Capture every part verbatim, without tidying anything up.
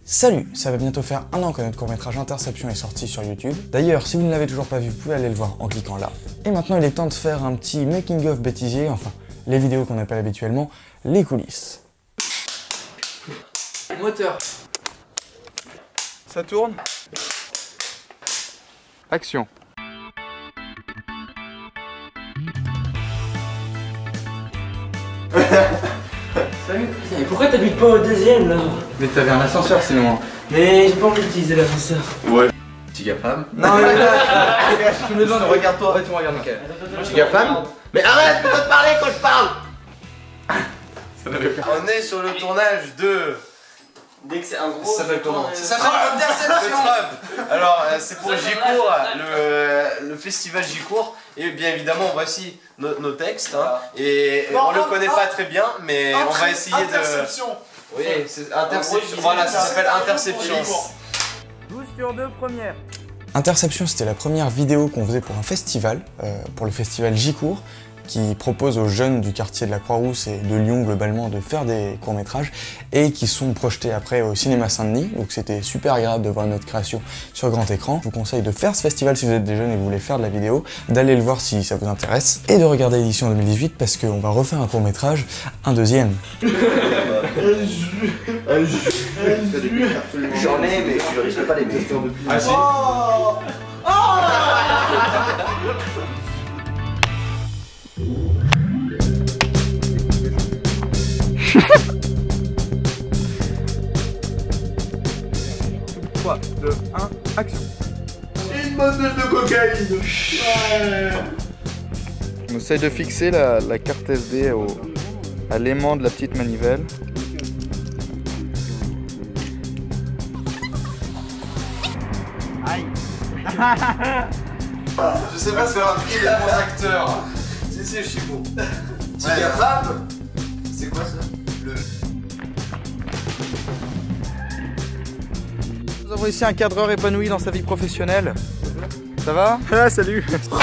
Salut, ça va bientôt faire un an que notre court-métrage Interception est sorti sur YouTube. D'ailleurs, si vous ne l'avez toujours pas vu, vous pouvez aller le voir en cliquant là. Et maintenant, il est temps de faire un petit making-of bêtisier, enfin, les vidéos qu'on appelle habituellement les coulisses. Moteur. Ça tourne. Action. Salut. Mais pourquoi t'habites pas au deuxième là? Mais t'avais un ascenseur sinon. Mais j'ai pas envie d'utiliser l'ascenseur. Ouais. Petit GAFAM. Non mais là, tu me demandes, regarde-toi. Ouais, tu me regardes. Ok. Petit GAFAM. Mais arrête de te parler quand je parle. Ça n'avait pas. On est sur le tournage de... Dès que c'est un gros... Ça s'appelle comment? Ça s'appelle Interception. Alors euh, c'est pour Gicourt, le, le festival Gicourt. Et bien évidemment voici nos, nos textes hein. Et non, on le non, connaît non. pas très bien mais on va essayer de... Interception. Oui, c'est Interception. Voilà, ça s'appelle Interception. douze sur deux première. Interception, c'était la première vidéo qu'on faisait pour un festival, euh, pour le festival Gicourt, qui propose aux jeunes du quartier de la Croix-Rousse et de Lyon globalement de faire des courts-métrages et qui sont projetés après au cinéma Saint-Denis. Donc c'était super agréable de voir notre création sur grand écran. Je vous conseille de faire ce festival si vous êtes des jeunes et que vous voulez faire de la vidéo, d'aller le voir si ça vous intéresse et de regarder l'édition deux mille dix-huit parce qu'on va refaire un court-métrage, un deuxième. J'en ai mais je risque pas les mettre. Ah si. trois, deux, un, action. Une bonne dose de cocaïne. Ouais. On essaye de fixer la, la carte S D au, à l'aimant de la petite manivelle. Aïe. Je sais pas se faire un prix des bons acteurs. Si si je suis bon. Petit GAFAM. C'est quoi ça? Le... Nous avons ici un cadreur épanoui dans sa vie professionnelle. Ça va? Ah salut.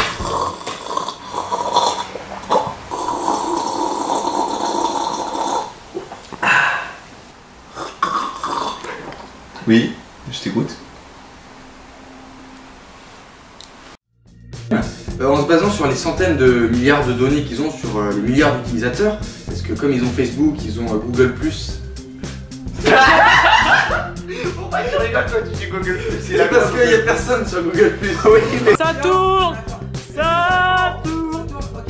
Oui, je t'écoute. Euh, en se basant sur les centaines de milliards de données qu'ils ont sur euh, les milliards d'utilisateurs, parce que comme ils ont Facebook, ils ont euh, Google plus. Pourquoi tu rigoles toi tu dis Google Plus? C'est parce qu'il n'y a personne sur Google plus. Oui, mais... Ça tourne. Ça tourne.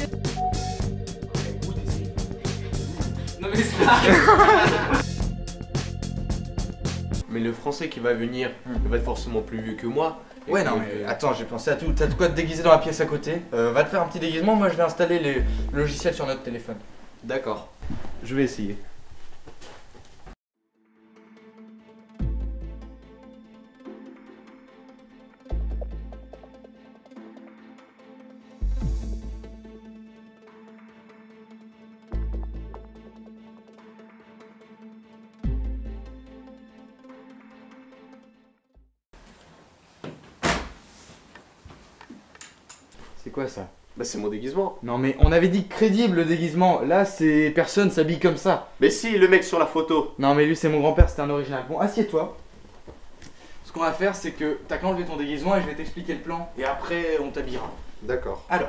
Non mais c'est pas... Mais le français qui va venir, il va être forcément plus vieux que moi. Et Ouais que- non mais attends, j'ai pensé à tout. T'as de quoi te déguiser dans la pièce à côté. Euh, va te faire un petit déguisement, moi je vais installer les logiciels sur notre téléphone. D'accord, je vais essayer. C'est quoi ça? Bah c'est mon déguisement. Non mais on avait dit crédible le déguisement. Là c'est personne s'habille comme ça. Mais si, le mec sur la photo. Non mais lui c'est mon grand-père, c'était un original. Bon, assieds-toi. Ce qu'on va faire c'est que t'as qu'à enlever ton déguisement et je vais t'expliquer le plan et après on t'habillera. D'accord. Alors.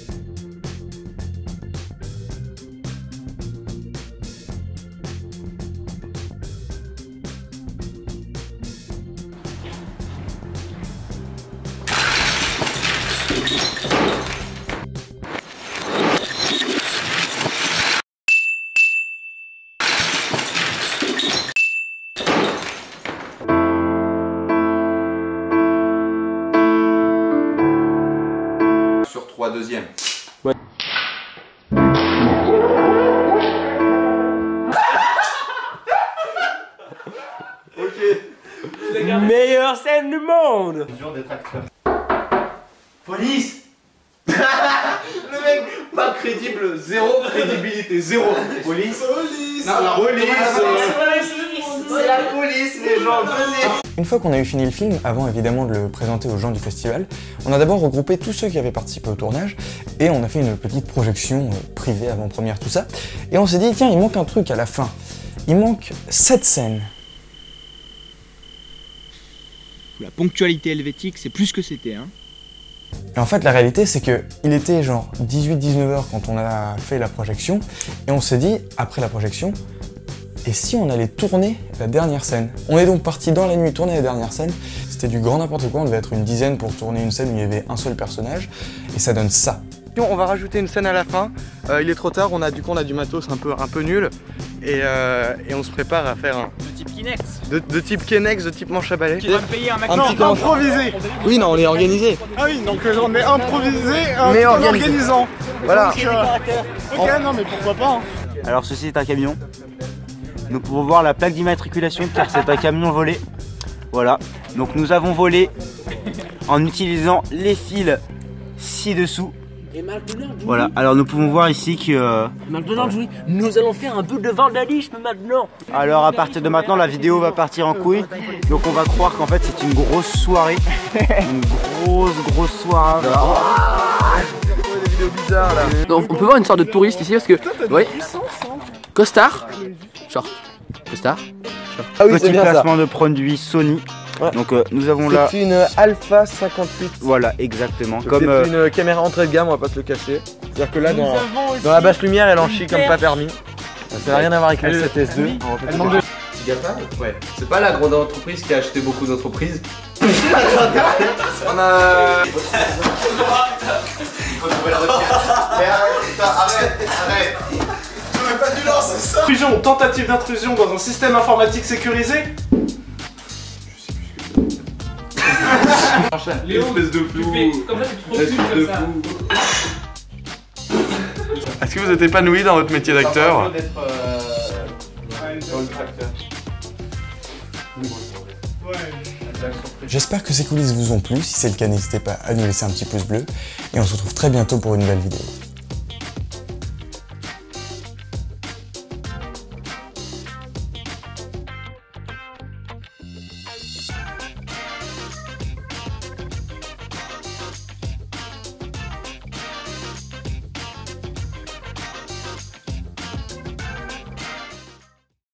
Sur trois deuxièmes. Meilleure scène du monde. Police. Le mec, pas crédible, zéro crédibilité, zéro. Police. Police. Non, la police. C'est la police, les gens, venez. Une fois qu'on a eu fini le film, avant évidemment de le présenter aux gens du festival, on a d'abord regroupé tous ceux qui avaient participé au tournage et on a fait une petite projection euh, privée, avant-première, tout ça. Et on s'est dit, tiens, il manque un truc à la fin. Il manque cette scène. La ponctualité helvétique, c'est plus que c'était. Hein. Et en fait, la réalité, c'est que il était genre dix-huit dix-neuf heures quand on a fait la projection, et on s'est dit, après la projection, et si on allait tourner la dernière scène? On est donc parti dans la nuit tourner la dernière scène. C'était du grand n'importe quoi, on devait être une dizaine pour tourner une scène où il y avait un seul personnage, et ça donne ça. On va rajouter une scène à la fin, euh, il est trop tard, on a, du coup on a du matos un peu, un peu nul, et, euh, et on se prépare à faire un... De type Kinex. De, de type Kenex, de type manche à balai. Tu vas me payer un McDo. Un petit comment... improvisé. Oui, non, on est organisé. Ah oui, donc euh, on est improvisé euh, mais en organisé. organisant. Voilà. Donc, euh, ok, non mais pourquoi pas. Hein. Alors ceci est un camion. Nous pouvons voir la plaque d'immatriculation car c'est un camion volé. Voilà. Donc nous avons volé en utilisant les fils ci-dessous. Et McDonald's, oui. Voilà, alors nous pouvons voir ici que... Euh, McDonald's, oui. Nous allons faire un peu de vandalisme maintenant. Alors à partir de maintenant, la vidéo va partir en couille. Donc on va croire qu'en fait c'est une grosse soirée. Une grosse, grosse soirée. Des vidéos bizarres là. Donc on peut voir une sorte de touriste ici parce que... Oui. Costard. Genre. Costard. Ah oui, Petit placement de produit Sony. Ouais. Donc euh, nous avons là... C'est une Alpha cinquante-huit. Voilà, exactement. C'est Comme, euh... une caméra entrée de gamme, on va pas se le cacher. C'est-à-dire que là, dans, dans la basse lumière, elle en chie comme pas permis. Ça n'a rien à voir avec le sept S deux. Ouais. C'est pas la grande entreprise qui a acheté beaucoup d'entreprises. On a... Il faut trouver la requête. Mais arrête, arrête, arrête. Je veux pas du lance, c'est ça. Intrusion, tentative d'intrusion dans un système informatique sécurisé. Léo, espèce de flou. Comme ça, tu te recules comme ça. Est-ce que vous êtes épanoui dans votre métier d'acteur? J'espère que ces coulisses vous ont plu. Si c'est le cas, n'hésitez pas à nous laisser un petit pouce bleu. Et on se retrouve très bientôt pour une nouvelle vidéo.